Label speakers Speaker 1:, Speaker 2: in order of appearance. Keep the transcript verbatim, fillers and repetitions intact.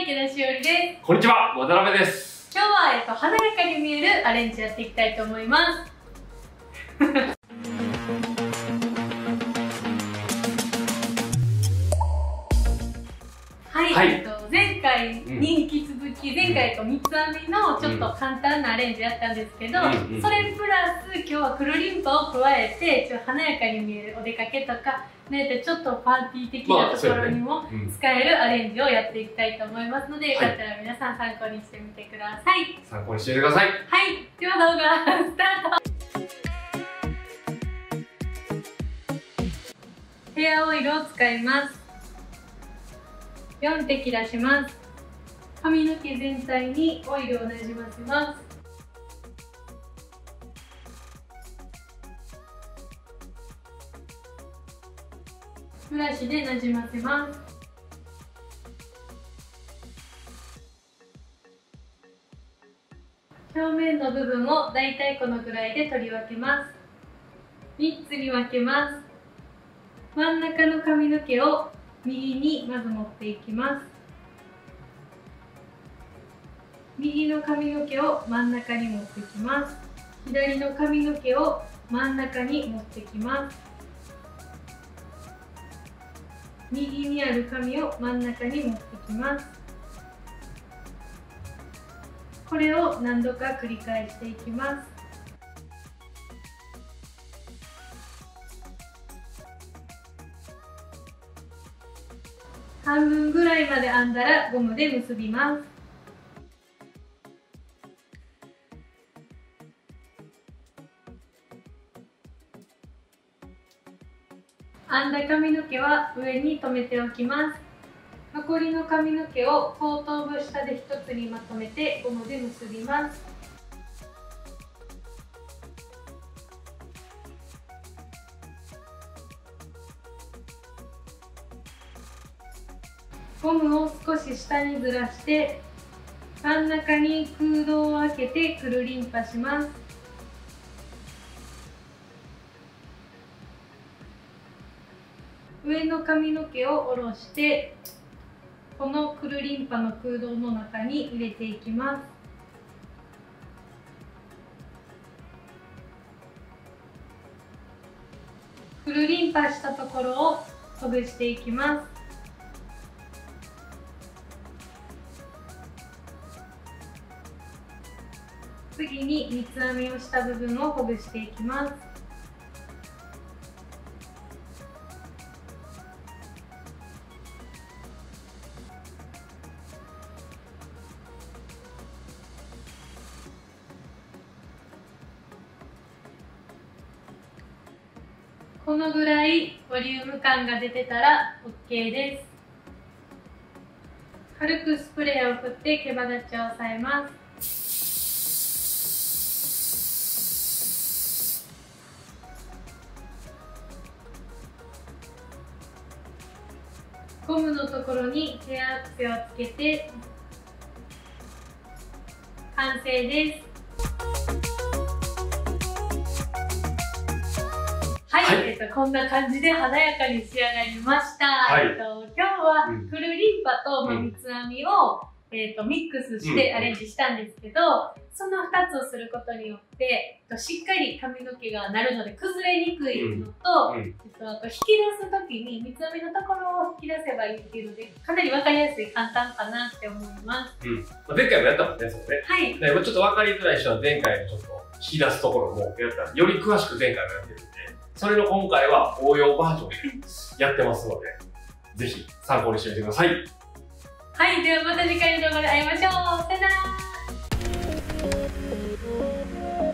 Speaker 1: 池田しおりです。
Speaker 2: こんにちは、渡辺です。
Speaker 1: 今日は、えっと、華やかに見えるアレンジやっていきたいと思います。はい、はい、えっと、前回に引き続き、うん、前回と三つ編みのちょっと簡単なアレンジやったんですけど、うんうん、それプラス今日はくるりんぱを加えてちょっと華やかに見えるお出かけとかね、ちょっとパーティー的なところにも使えるアレンジをやっていきたいと思いますので、よかったら皆さん参考にしてみてください。
Speaker 2: 参考にしてみてください。
Speaker 1: はい、では動画スタート。ヘアオイルを使います。よん滴出します。髪の毛全体にオイルをなじませます。ブラシでなじませます。表面の部分をだいたいこのぐらいで取り分けます。みっつに分けます。真ん中の髪の毛を右にまず持っていきます。右の髪の毛を真ん中に持ってきます。左の髪の毛を真ん中に持ってきます。右にある髪を真ん中に持ってきます。これを何度か繰り返していきます。半分ぐらいまで編んだらゴムで結びます。編んだ髪の毛は上に留めておきます。残りの髪の毛を後頭部下で一つにまとめてゴムで結びます。ゴムを少し下にずらして真ん中に空洞を開けてくるりんぱします。上の髪の毛を下ろしてこのくるりんぱの空洞の中に入れていきます。くるりんぱしたところをほぐしていきます。次に三つ編みをした部分をほぐしていきます。このぐらいボリューム感が出てたら オーケー です。軽くスプレーを振って毛羽立ちを抑えます。ゴムのところにヘアアクセをつけて完成です。はい、はい、えっと、こんな感じで華やかに仕上がりました。はい、えっと、今日はくるりんぱと三つ編みを、うん、えっと、ミックスしてアレンジしたんですけど、うん、そのふたつをすることによって、えっと、しっかり髪の毛がなるので崩れにくいのと、うんうん、えっと、あと引き出すときに三つ編みのところを引き出せばいいっていうので、かなり分かりやすい、簡単かなって思います。
Speaker 2: うん。まあ、前回もやったもんね、そうね。
Speaker 1: はい。
Speaker 2: でもちょっと分かりづらい人は前回のちょっと引き出すところもやったら、より詳しく前回もやってるんで、それの今回は応用バージョンでやってますので、ぜひ参考にしてみてください。
Speaker 1: はい、ではまた次回の動画で会いましょう。さよなら。